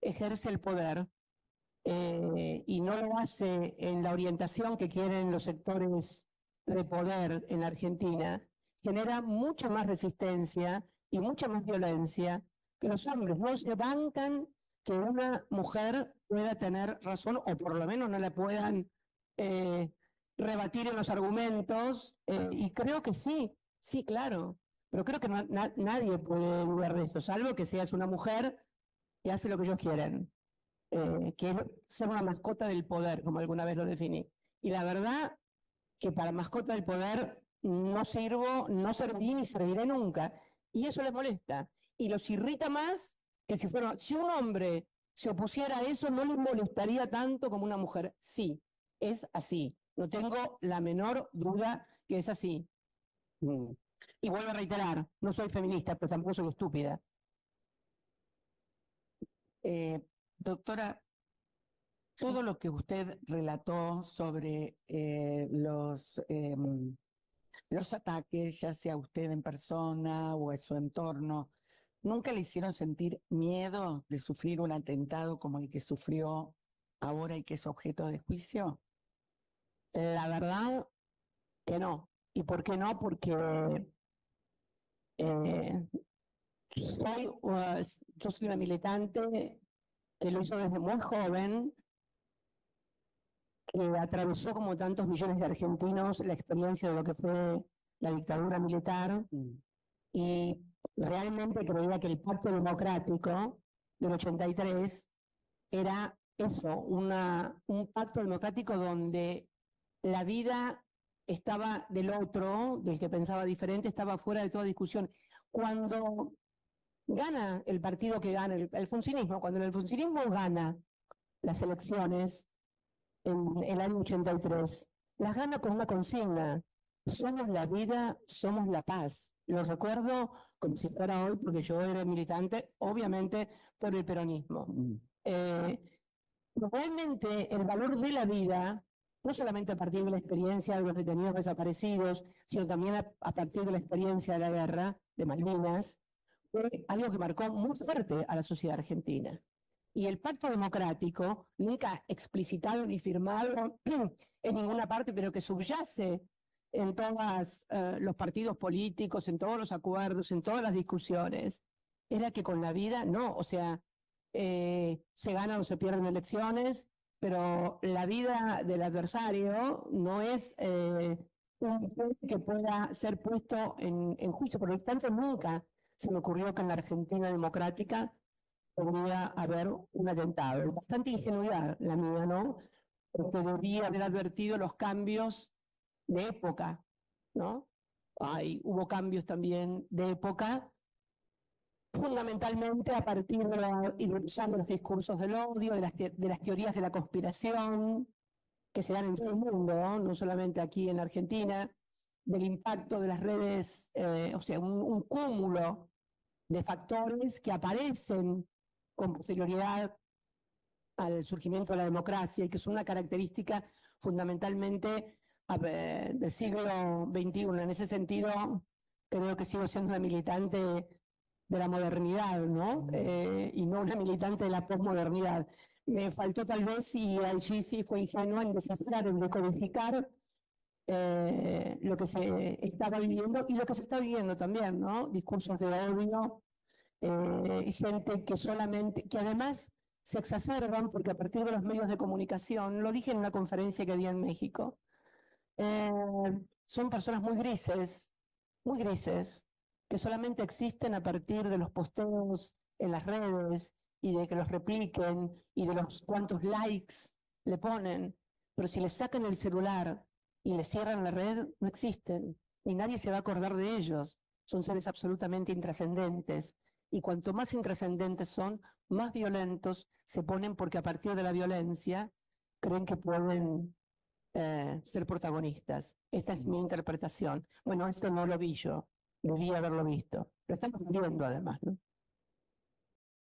ejerce el poder y no lo hace en la orientación que quieren los sectores de poder en Argentina, genera mucha más resistencia y mucha más violencia que los hombres. No se bancan que una mujer pueda tener razón, o por lo menos no la puedan rebatir en los argumentos, y creo que sí, sí, claro, pero creo que nadie puede dudar de eso, salvo que seas una mujer que hace lo que ellos quieren, que es ser una mascota del poder, como alguna vez lo definí. Y la verdad que para mascota del poder no sirvo, no serví ni serviré nunca. Y eso les molesta. Y los irrita más que si un hombre se opusiera a eso, no les molestaría tanto como una mujer. Sí, es así. No tengo la menor duda que es así. Y vuelvo a reiterar, no soy feminista, pero tampoco soy estúpida. Doctora, todo lo que usted relató sobre los ataques, ya sea usted en persona o en su entorno, ¿nunca le hicieron sentir miedo de sufrir un atentado como el que sufrió ahora y que es objeto de juicio? La verdad que no. ¿Y por qué no? Porque yo soy una militante que lo hizo desde muy joven, que atravesó como tantos millones de argentinos la experiencia de lo que fue la dictadura militar, y realmente creía que el pacto democrático del 83 era eso, un pacto democrático donde la vida estaba del otro, del que pensaba diferente, estaba fuera de toda discusión. Cuando gana el partido que gana, el alfonsinismo, cuando el alfonsinismo gana las elecciones en el año 83, las gana con una consigna: somos la vida, somos la paz. Lo recuerdo como si fuera hoy, porque yo era militante, obviamente, por el peronismo. Realmente el valor de la vida, no solamente a partir de la experiencia de los detenidos desaparecidos, sino también a partir de la experiencia de la guerra de Malvinas, fue algo que marcó muy fuerte a la sociedad argentina. Y el pacto democrático, nunca explicitado ni firmado en ninguna parte, pero que subyace en todos los partidos políticos, en todos los acuerdos, en todas las discusiones, era que con la vida no, o sea, se ganan o se pierden elecciones, pero la vida del adversario no es un juez que pueda ser puesto en juicio. Por lo tanto, nunca se me ocurrió que en la Argentina democrática podría haber un atentado. Bastante ingenuidad la mía, ¿no? Porque debía haber advertido los cambios de época, ¿no? Hubo cambios también de época, fundamentalmente a partir de la irrupción de los discursos del odio, de las teorías de la conspiración que se dan en todo el mundo, no solamente aquí en Argentina, del impacto de las redes, o sea, un cúmulo de factores que aparecen con posterioridad al surgimiento de la democracia y que son una característica fundamentalmente del siglo XXI. En ese sentido, creo que sigo siendo una militante de la modernidad, ¿no? Y no una militante de la posmodernidad. Me faltó tal vez, y allí sí fue ingenua, en descifrar, en decodificar lo que se estaba viviendo y lo que se está viviendo también, ¿no? Discursos de odio, gente que además se exacerban porque a partir de los medios de comunicación, lo dije en una conferencia que di en México, eh, son personas muy grises, que solamente existen a partir de los posteos en las redes y de que los repliquen y de los cuantos likes le ponen, pero si les sacan el celular y les cierran la red, no existen y nadie se va a acordar de ellos. Son seres absolutamente intrascendentes, y cuanto más intrascendentes son, más violentos se ponen, porque a partir de la violencia creen que pueden ser protagonistas. Esta es mi interpretación. Bueno, esto no lo vi yo, debí haberlo visto. Lo estamos viendo además, ¿no?